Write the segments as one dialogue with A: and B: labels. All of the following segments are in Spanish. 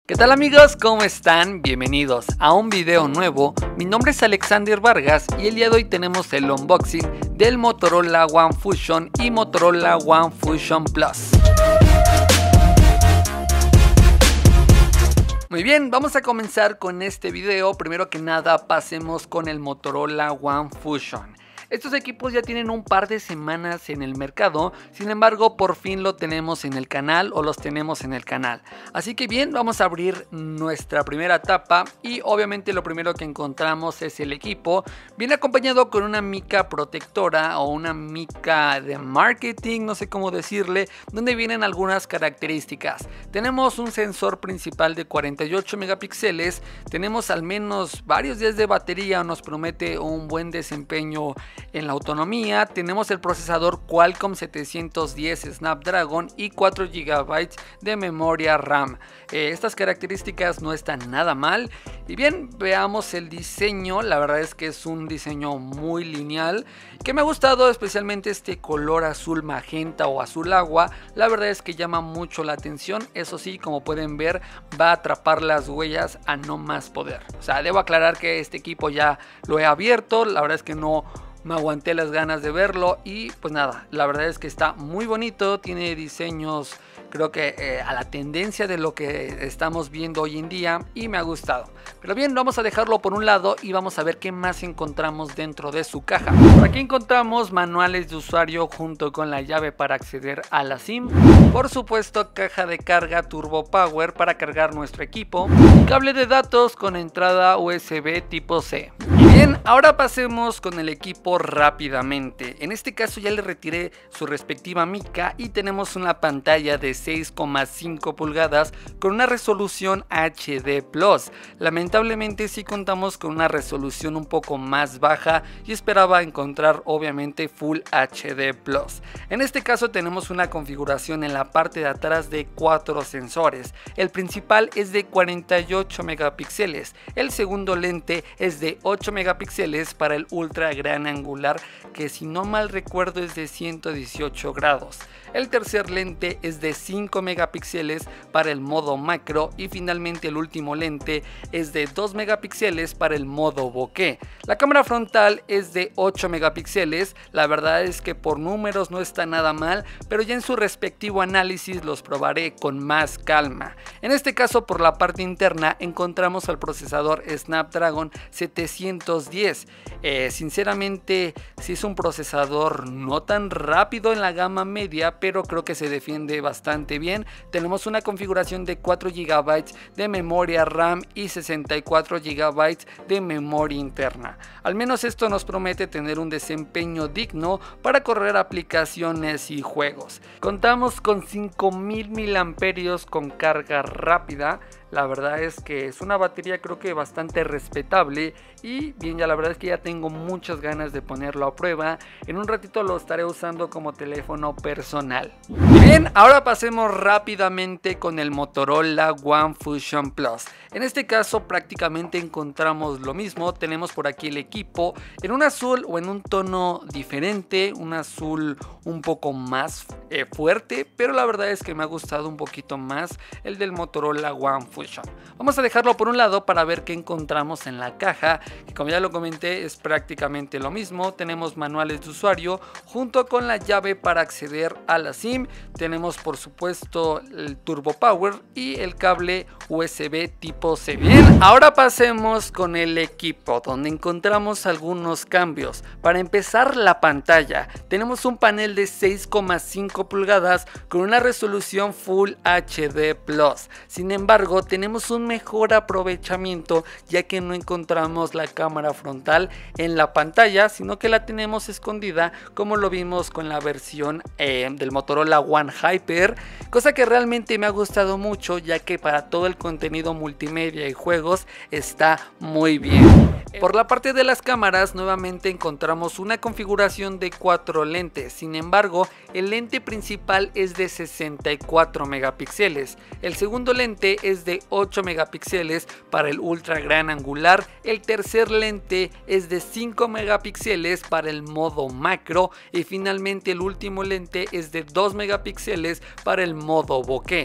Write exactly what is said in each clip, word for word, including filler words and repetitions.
A: ¿Qué tal amigos? ¿Cómo están? Bienvenidos a un video nuevo. Mi nombre es Alexander Vargas y el día de hoy tenemos el unboxing del Motorola One Fusion y Motorola One Fusion Plus. Muy bien, vamos a comenzar con este video. Primero que nada pasemos con el Motorola One Fusion. Estos equipos ya tienen un par de semanas en el mercado, sin embargo por fin lo tenemos en el canal o los tenemos en el canal. Así que bien, vamos a abrir nuestra primera tapa y obviamente lo primero que encontramos es el equipo. Viene acompañado con una mica protectora o una mica de marketing, no sé cómo decirle, donde vienen algunas características. Tenemos un sensor principal de cuarenta y ocho megapíxeles, tenemos al menos varios días de batería, nos promete un buen desempeño en la autonomía. Tenemos el procesador Qualcomm setecientos diez Snapdragon y cuatro gigabytes de memoria RAM. Eh, estas características no están nada mal. Y bien, veamos el diseño. La verdad es que es un diseño muy lineal, que me ha gustado, especialmente este color azul magenta o azul agua. La verdad es que llama mucho la atención. Eso sí, como pueden ver, va a atrapar las huellas a no más poder. O sea, debo aclarar que este equipo ya lo he abierto. La verdad es que no me aguanté las ganas de verlo y pues nada, la verdad es que está muy bonito, tiene diseños creo que eh, a la tendencia de lo que estamos viendo hoy en día y me ha gustado. Pero bien, vamos a dejarlo por un lado y vamos a ver qué más encontramos dentro de su caja. Por aquí encontramos manuales de usuario junto con la llave para acceder a la SIM. Por supuesto, caja de carga Turbo Power para cargar nuestro equipo. Cable de datos con entrada U S B tipo C. Y bien, ahora pasemos con el equipo rápidamente. En este caso ya le retiré su respectiva mica y tenemos una pantalla de seis coma cinco pulgadas con una resolución H D plus. Lamentablemente sí contamos con una resolución un poco más baja y esperaba encontrar obviamente Full H D plus. En este caso tenemos una configuración en la parte de atrás de cuatro sensores. El principal es de cuarenta y ocho megapíxeles, el segundo lente es de ocho megapíxeles para el ultra gran angular, que si no mal recuerdo es de ciento dieciocho grados. El tercer lente es de cinco megapíxeles para el modo macro y finalmente el último lente es de dos megapíxeles para el modo bokeh. La cámara frontal es de ocho megapíxeles, la verdad es que por números no está nada mal, pero ya en su respectivo análisis los probaré con más calma. En este caso por la parte interna encontramos al procesador Snapdragon setecientos diez. Eh, sinceramente sí es un procesador no tan rápido en la gama media, pero creo que se defiende bastante bien. Tenemos una configuración de cuatro gigabytes de memoria RAM y sesenta y cuatro gigabytes de memoria interna. Al menos esto nos promete tener un desempeño digno para correr aplicaciones y juegos. Contamos con cinco mil miliamperios con carga rápida. La verdad es que es una batería creo que bastante respetable y bien, ya la verdad es que ya tengo muchas ganas de ponerlo a prueba. En un ratito lo estaré usando como teléfono personal. Bien, ahora pasemos rápidamente con el Motorola One Fusion Plus. En este caso prácticamente encontramos lo mismo. Tenemos por aquí el equipo en un azul o en un tono diferente, un azul un poco más eh, fuerte, pero la verdad es que me ha gustado un poquito más el del Motorola One Fusion. Vamos a dejarlo por un lado para ver qué encontramos en la caja, que como ya lo comenté es prácticamente lo mismo. Tenemos manuales de usuario junto con la llave para acceder a la SIM. Tenemos por supuesto el Turbo Power y el cable U S B tipo C. Bien, ahora pasemos con el equipo, donde encontramos algunos cambios. Para empezar, la pantalla. Tenemos un panel de seis coma cinco pulgadas con una resolución Full H D plus. Sin embargo, tenemos un mejor aprovechamiento, ya que no encontramos la cámara frontal en la pantalla, sino que la tenemos escondida, como lo vimos con la versión eh, del Motorola One Hyper, cosa que realmente me ha gustado mucho, ya que para todo el contenido multimedia y juegos está muy bien. Por la parte de las cámaras nuevamente encontramos una configuración de cuatro lentes, sin embargo el lente principal es de sesenta y cuatro megapíxeles, el segundo lente es de ocho megapíxeles para el ultra gran angular, el tercer lente es de cinco megapíxeles para el modo macro y finalmente el último lente es de dos megapíxeles para el modo bokeh.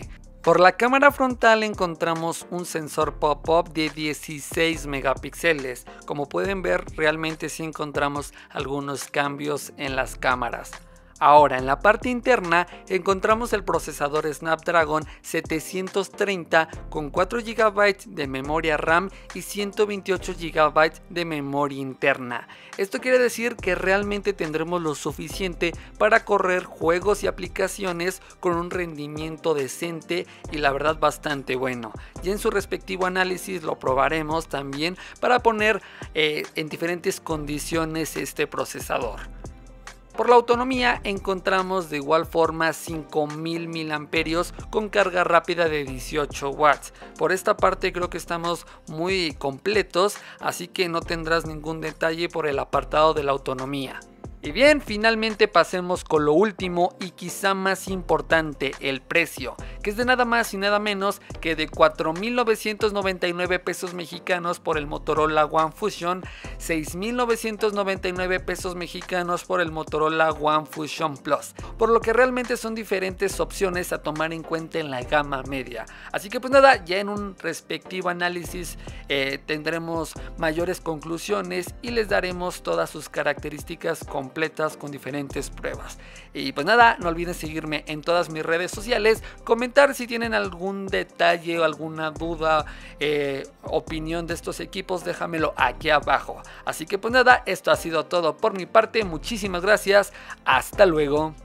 A: Por la cámara frontal encontramos un sensor pop-up de dieciséis megapíxeles. Como pueden ver, realmente sí encontramos algunos cambios en las cámaras. Ahora, en la parte interna encontramos el procesador Snapdragon setecientos treinta con cuatro gigabytes de memoria RAM y ciento veintiocho gigabytes de memoria interna. Esto quiere decir que realmente tendremos lo suficiente para correr juegos y aplicaciones con un rendimiento decente y la verdad bastante bueno. Y en su respectivo análisis lo probaremos también para poner eh, en diferentes condiciones este procesador. Por la autonomía encontramos de igual forma cinco mil miliamperios con carga rápida de dieciocho watts. Por esta parte creo que estamos muy completos, así que no tendrás ningún detalle por el apartado de la autonomía. Y bien, finalmente pasemos con lo último y quizá más importante, el precio, que es de nada más y nada menos que de cuatro mil novecientos noventa y nueve pesos mexicanos por el Motorola One Fusion, seis mil novecientos noventa y nueve pesos mexicanos por el Motorola One Fusion Plus, por lo que realmente son diferentes opciones a tomar en cuenta en la gama media. Así que pues nada, ya en un respectivo análisis eh, tendremos mayores conclusiones y les daremos todas sus características completas completas con diferentes pruebas. Y pues nada, no olviden seguirme en todas mis redes sociales, comentar si tienen algún detalle o alguna duda, eh, opinión de estos equipos, déjamelo aquí abajo. Así que pues nada, esto ha sido todo por mi parte, muchísimas gracias, hasta luego.